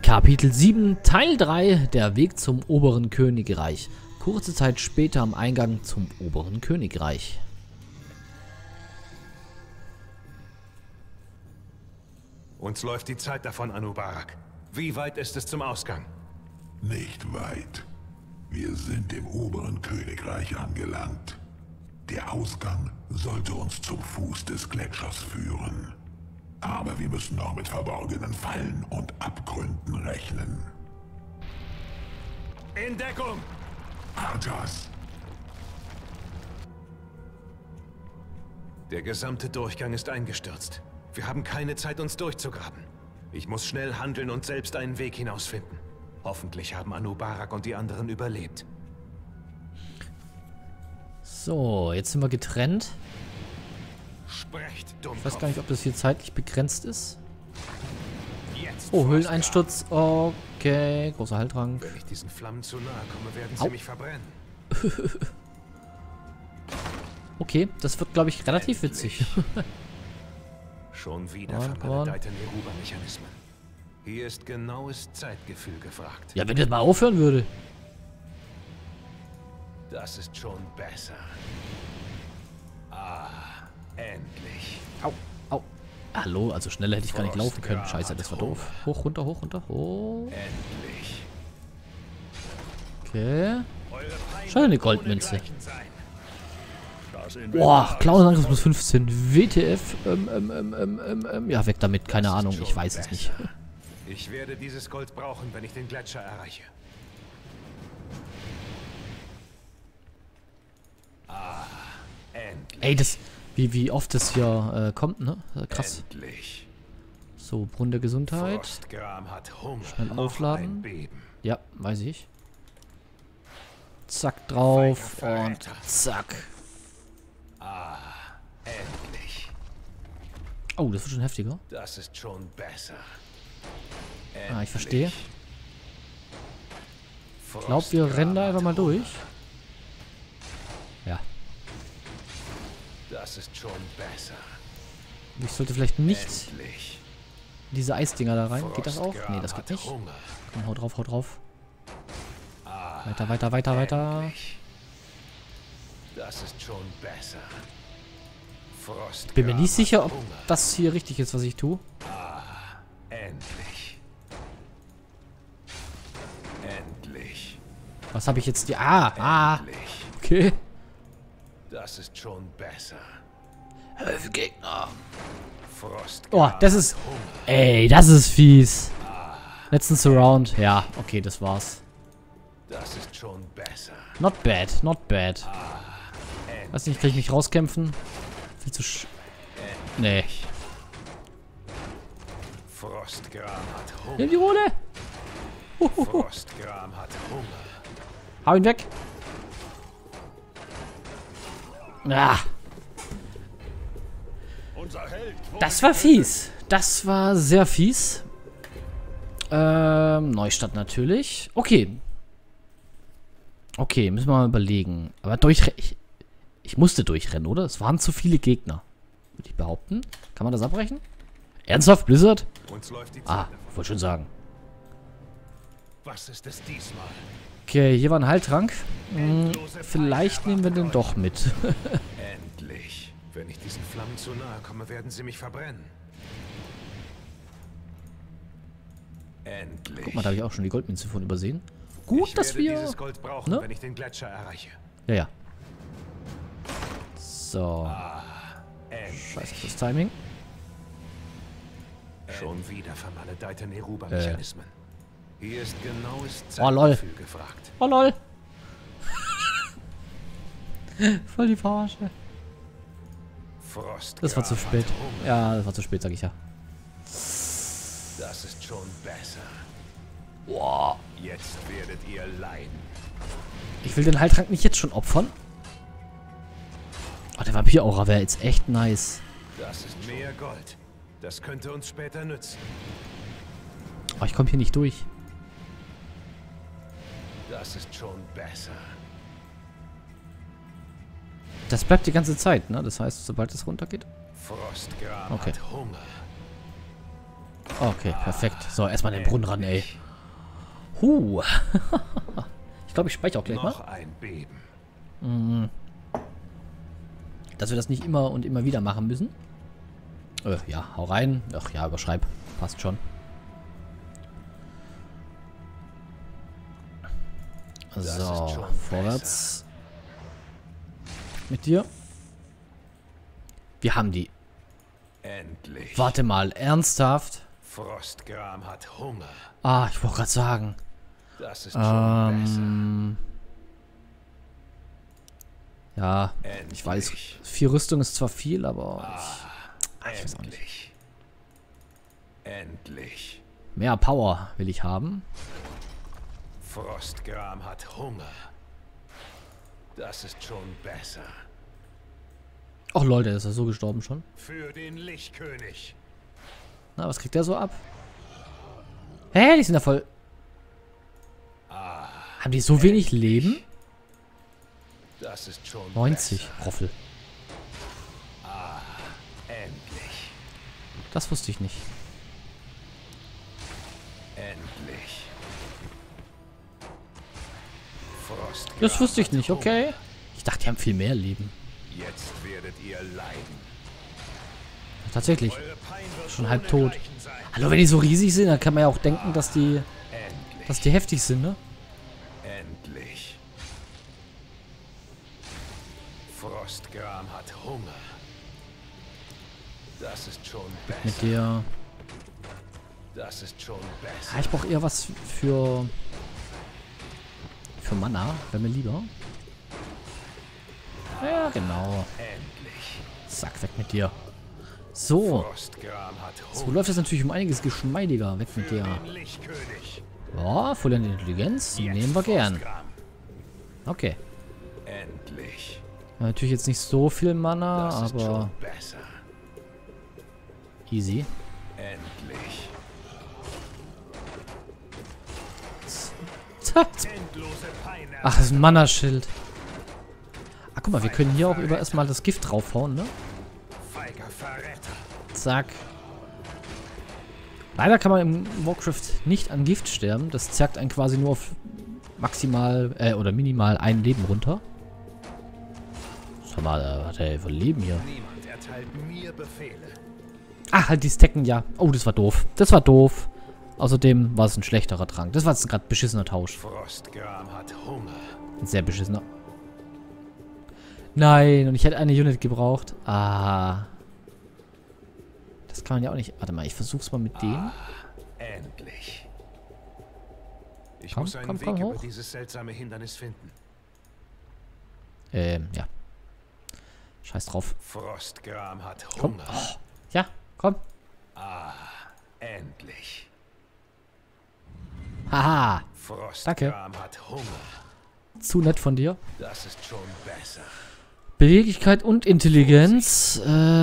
Kapitel 7, Teil 3, der Weg zum oberen Königreich. Kurze Zeit später am Eingang zum oberen Königreich. Uns läuft die Zeit davon, Anub'arak. Wie weit ist es zum Ausgang? Nicht weit. Wir sind im oberen Königreich angelangt. Der Ausgang sollte uns zum Fuß des Gletschers führen. Aber wir müssen noch mit verborgenen Fallen und Abgründen rechnen. In Deckung! Arthas! Der gesamte Durchgang ist eingestürzt. Wir haben keine Zeit, uns durchzugraben. Ich muss schnell handeln und selbst einen Weg hinausfinden. Hoffentlich haben Anub'arak und die anderen überlebt. So, jetzt sind wir getrennt. Sprecht, Ich weiß gar nicht, ob das hier zeitlich begrenzt ist. Jetzt Oh, Höhleneinsturz. Okay, großer Heiltrank. Wenn ich diesen Flammen zu nahe komme, werden sie mich verbrennen. Okay, das wird, glaube ich, relativ witzig. Schon wieder vermaledeite Neruba-Mechanismen. Hier ist genaues Zeitgefühl gefragt. Ja, wenn das mal aufhören würde. Das ist schon besser. Ah, endlich. Au, au. Hallo, also schneller hätte ich gar nicht laufen können. Scheiße, das war doof. Hoch, runter, hoch, runter. Hoch. Endlich. Okay. Schöne Goldmünze. Boah, Klauenangriff plus 15. WTF. Ja, weg damit. Keine Ahnung. Ich weiß es nicht. Ich werde dieses Gold brauchen, wenn ich den Gletscher erreiche. Ah, endlich. Ey, das... Wie oft das hier kommt, ne? Krass. Endlich. So, Brunnen der Gesundheit. Frostgram hat Hunger. Schnell aufladen. Ein Beben. Ja, weiß ich. Zack drauf und zack. Ah, endlich. Oh, das wird schon heftiger. Das ist schon besser. Ah, ich verstehe. Endlich. Ich glaube, wir rennen da einfach mal durch. Ja. Das ist schon besser. Ich sollte vielleicht nicht Endlich. in diese Eisdinger da rein. Geht das auch? Nee, das geht hat nicht. Hunger. Komm, hau drauf, hau drauf. Ah, Weiter, weiter, weiter, weiter. endlich. Das ist schon besser. Frostgram Bin mir nicht sicher, ob hat Hunger. das hier richtig ist, was ich tue. Endlich. Endlich. Was habe ich jetzt die... Ah, Endlich. okay. Das ist schon besser. Hilfe, Gegner. Frostgram Oh, das ist... hat Hunger. Ey, das ist fies. Letzten Surround. Ja, okay, das war's. Das ist schon besser. Not bad, not bad. Weiß nicht, kann ich mich rauskämpfen? Viel zu Nee. Frostgram hat Hunger. Nimm die Rune. Frostgram hat Hunger. Hau ihn weg. Ah, das war fies. Das war sehr fies. Neustadt natürlich. Okay. Okay, müssen wir mal überlegen. Aber ich musste durchrennen, oder? Es waren zu viele Gegner. Würde ich behaupten. Kann man das abbrechen? Ernsthaft, Blizzard? Uns läuft die Zeit Ah, davon. wollte schon sagen. Was ist es diesmal? Okay, hier war ein Heiltrank. Vielleicht nehmen wir den doch mit. Endlich. Wenn ich diesen Flammen zu nahe komme, werden sie mich verbrennen. Endlich. Guck mal, da habe ich auch schon die Goldmünze von übersehen. Gut, ich dass werde wir... dieses Gold brauchen, ne? wenn ich den Gletscher erreiche. Ja, ja. So. Endlich. Scheiße auf das Timing. Schon wieder vermaledeite Neruba-Mechanismen. Hier ist genaues Oh, lol. Zeitgefühl gefragt. Oh, lol. Voll die Verarsche. Frostgram Das war zu spät. hat Hunger. Ja, das war zu spät, sag ich ja. Das ist schon besser. Boah. Jetzt werdet ihr leiden. Ich will den Heiltrank nicht jetzt schon opfern. Oh, der Vampir-Aura wäre jetzt echt nice. Das ist mehr Gold. Das könnte uns später nützen. Oh, ich komme hier nicht durch. Das ist schon besser. Das bleibt die ganze Zeit, ne? Das heißt, sobald es runtergeht. Frostgram Okay. hat Hunger. Okay, perfekt. So, erstmal den Brunnen ran, ey. Ich glaube, ich speichere auch gleich Noch mal. ein Beben. Dass wir das nicht immer und immer wieder machen müssen. Ja, hau rein. Ach ja, überschreib. Passt schon. So, vorwärts. Mit dir. Wir haben die. Endlich. Warte mal, ernsthaft? Frostgram hat Hunger. Ah, ich wollte gerade sagen. Das ist schon Ja, besser. ich weiß. 4 Rüstung ist zwar viel, aber ich weiß auch nicht. Endlich. Endlich. Mehr Power will ich haben. Frostgram hat Hunger. Das ist schon besser. Ach lol, der ist ja so gestorben schon. Für den Lichtkönig. Na, was kriegt der so ab? Hä, die sind da voll... Haben die so wenig Leben? Das ist schon 90, besser. Roffel. Endlich. Das wusste ich nicht. Endlich. Frostgram Das wusste ich hat nicht, Hunger. okay. Ich dachte, die haben viel mehr Leben. Jetzt werdet ihr leiden. Tatsächlich. Eure Pein wird Schon halb ohne tot. Gleichen sein. Hallo, wenn die so riesig sind, dann kann man ja auch denken, dass die Endlich. heftig sind, ne? Endlich. Frostgram hat Hunger. Das ist schon Mit besser. der... Das ist schon Ja, besser. ich brauche eher was für Mana, wäre mir lieber. Ja, genau. Endlich. Zack, weg mit dir. So. Frostgram hat So Hunger. läuft das natürlich um einiges geschmeidiger. Weg mit Für dir. den Lichtkönig. Ja, voll Intelligenz. Jetzt Nehmen wir gern. Frostgram. Okay. Endlich. Natürlich jetzt nicht so viel Mana, Das ist aber schon besser. easy. Endlich. Endlose Pein. Ach, das ist ein Mana-Schild. Ah, guck mal, wir können hier auch über erstmal das Gift draufhauen, ne? Feiger Verräter. Zack. Leider kann man im Warcraft nicht an Gift sterben. Das zerrt einen quasi nur auf maximal, oder minimal ein Leben runter. Schau mal, hat er für Leben hier. Niemand erteilt mir Befehle. Ah, halt die Stecken, ja. Oh, das war doof. Das war doof. Außerdem war es ein schlechterer Trank. Das war jetzt gerade ein beschissener Tausch. Frostgram hat Hunger. Ein sehr beschissener. Nein, und ich hätte eine Unit gebraucht. Ah. Das kann man ja auch nicht... Warte mal, ich versuch's mal mit dem. Endlich. Ich Komm, muss einen komm, Weg komm, über hoch. dieses seltsame Hindernis finden. Ja. Scheiß drauf. Frostgram hat Komm. Hunger. Oh. Ja, komm. Endlich. Haha. Frostgram hat Hunger. Zu nett von dir. Das ist schon besser. Beweglichkeit und Intelligenz.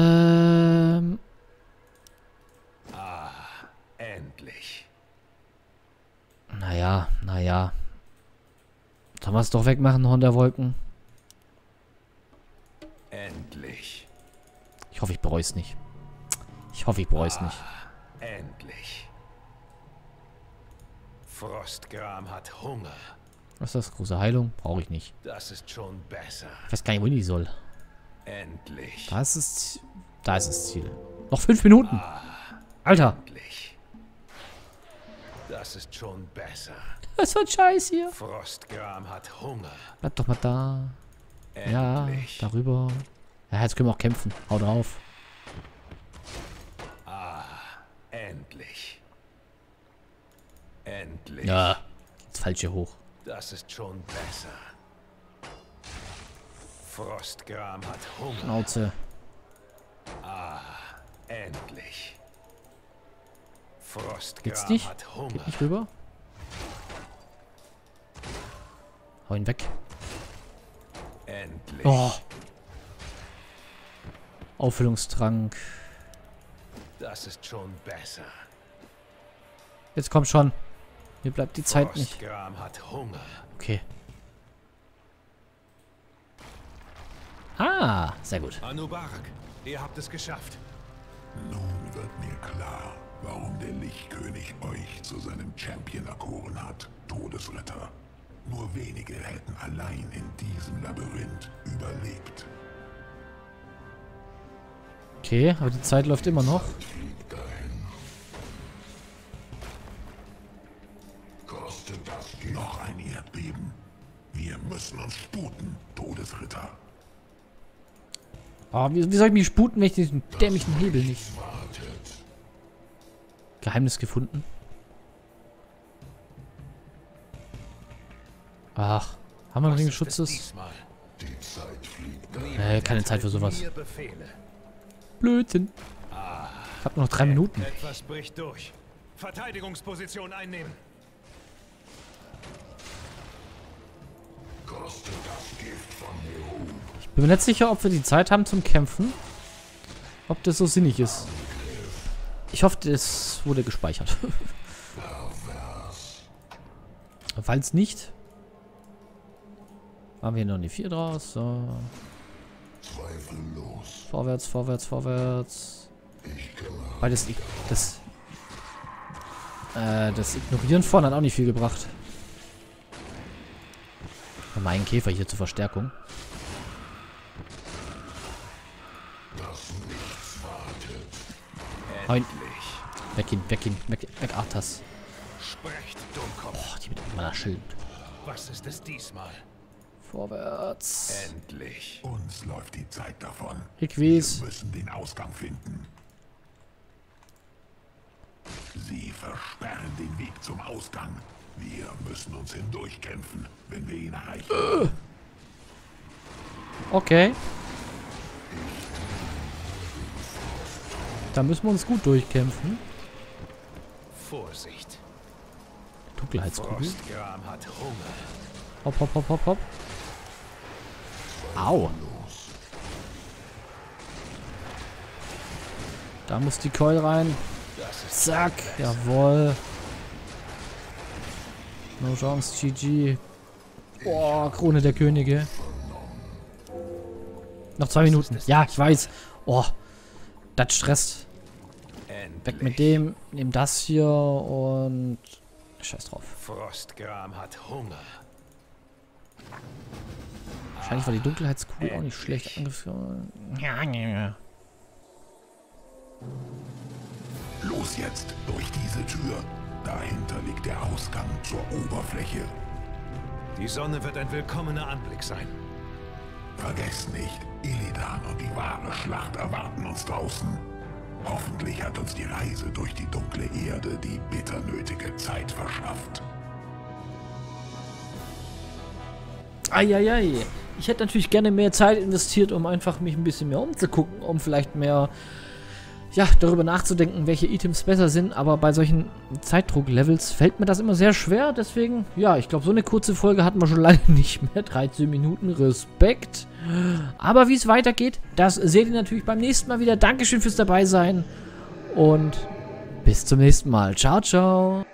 Endlich. Naja. Sollen wir es doch wegmachen, Horn der Wolken? Endlich. Ich hoffe, ich bereue es nicht. Nicht. Endlich. Frostgram hat Hunger. Was ist das? Große Heilung? Brauche ich nicht. Das ist schon besser. Ich weiß gar nicht, wohin die soll. Endlich. Da ist das Ziel. Noch 5 Minuten. Alter. Endlich. Das ist schon besser. Das wird scheiß hier. Frostgram hat Hunger. Bleib doch mal da. Ja, Endlich. darüber. Ja, jetzt können wir auch kämpfen. Hau drauf. Endlich. Endlich. Ja. Jetzt falsch hier hoch. Das ist schon besser. Frostgram hat Hunger. Schnauze. Endlich. Frostgram Geht's nicht? hat Hunger. Geht nicht rüber. Hau ihn weg. Endlich. Oh. Auffüllungstrank. Das ist schon besser. Jetzt komm schon. Mir bleibt die Zeit nicht. Frostgram hat Hunger. Okay. Ah, sehr gut. Anubarak, ihr habt es geschafft. Nun wird mir klar, warum der Lichtkönig euch zu seinem Champion erkoren hat, Todesritter. Nur wenige hätten allein in diesem Labyrinth überlebt. Okay, aber die Zeit läuft immer noch. Fliegt dahin. Kostet das noch ein Erdbeben? Wir müssen uns sputen, Todesritter. Ah, wie soll ich mich sputen, wenn ich diesen dämlichen Hebel nicht... Geheimnis gefunden. Ach, haben wir einen Ring des Schutzes? Keine Zeit für sowas. Blödsinn. Ich hab noch 3 Minuten. Etwas bricht durch. Verteidigungsposition einnehmen. Ich bin mir nicht sicher, ob wir die Zeit haben zum Kämpfen. Ob das so sinnig ist. Ich hoffe, das wurde gespeichert. Falls nicht, machen wir hier noch eine 4 draus. So. Vorwärts, vorwärts, vorwärts. Weil das Ignorieren vorne hat auch nicht viel gebracht. Mal einen Käfer hier zur Verstärkung. Nein. Weg ihn, weg ihn, weg Arthas. Sprecht, Dummkopf. Oh, die mit meiner Schild. Was ist es diesmal? Vorwärts. Endlich. Uns läuft die Zeit davon. Ich weiß. Wir müssen den Ausgang finden. Sie versperren den Weg zum Ausgang. Wir müssen uns hindurchkämpfen, wenn wir ihn erreichen. Okay. Da müssen wir uns gut durchkämpfen. Vorsicht. Dunkelheitskugel. Frostgram hat Hunger. Hopp, hopp, hopp, hopp, hopp. Au. Da muss die Keul rein. Zack. Jawohl. No chance, GG. Boah, Krone der Könige. Noch 2 Minuten. Ja, ich weiß. Oh, das stresst. Weg mit dem. Nehmen das hier und... Scheiß drauf. Frostgram hat Hunger. Wahrscheinlich war die Dunkelheitskugel auch nicht schlecht angeführt. Ja. Los jetzt, durch diese Tür. Dahinter liegt der Ausgang zur Oberfläche. Die Sonne wird ein willkommener Anblick sein. Vergesst nicht, Illidan und die wahre Schlacht erwarten uns draußen. Hoffentlich hat uns die Reise durch die dunkle Erde die bitter nötige Zeit verschafft. Eieiei. Ich hätte natürlich gerne mehr Zeit investiert, um einfach mich ein bisschen mehr umzugucken, um vielleicht mehr, ja, darüber nachzudenken, welche Items besser sind. Aber bei solchen Zeitdruck-Levels fällt mir das immer sehr schwer. Deswegen, ja, ich glaube, so eine kurze Folge hatten wir schon lange nicht mehr. 13 Minuten, Respekt. Aber wie es weitergeht, das seht ihr natürlich beim nächsten Mal wieder. Dankeschön fürs Dabeisein und bis zum nächsten Mal. Ciao, ciao.